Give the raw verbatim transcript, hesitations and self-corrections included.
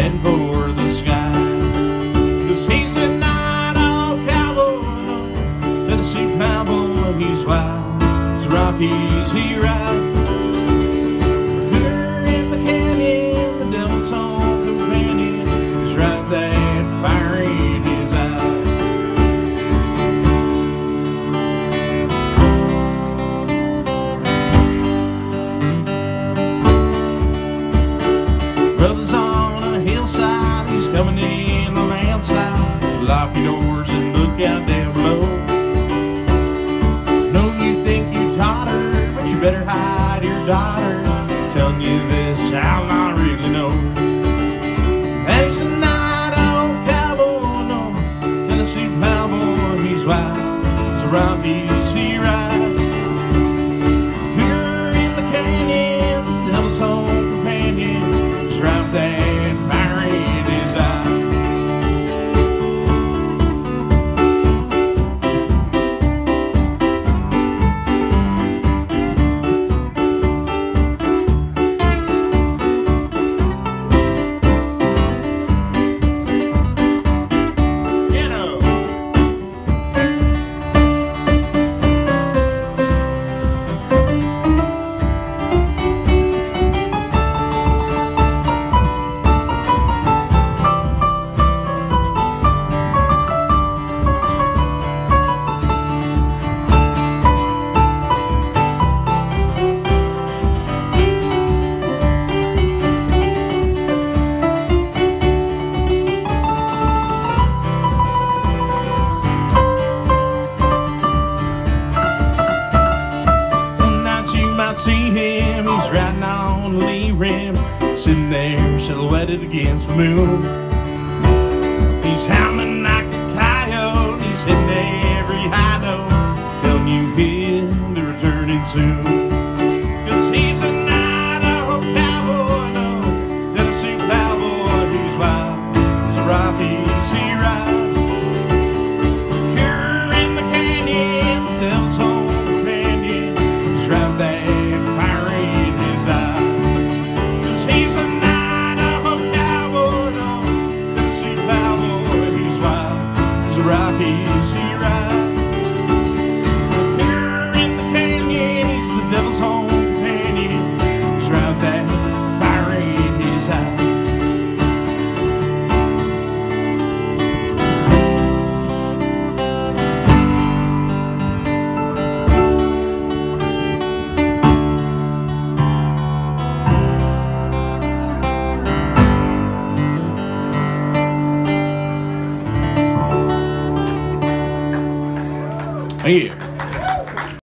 heading for the sky. Cause he's a night-owl cowboy, no Tennessee cowboy, he's wild as Rockies he rides. Here in the canyon, the devil's own companion is right there, fire in his eye. Brothers on a hillside, he's coming in the landslide. Lock your doors and look out down below. Know you think you taught her, but you better hide your daughter. Telling you this, I'll not really know. And he's a night-owl cowboy, no Tennessee cowboy, he's wild as the Rockies he rides. Here in the canyon, the devil's own companion is right there, fire in his eye. See him, he's riding on the lee rim, sitting there silhouetted against the moon. He's howling like a coyote, he's hitting every high note, telling you he'll be returning soon. Cause he's a night-owl cowboy, no Tennessee cowboy, he's wild as the Rockies he rides. Here in the canyon, the devil's own companion is right there. Rockies he rides. Here in the canyon, he's the devil's own companion. He's right there, fire in his eye. Yeah.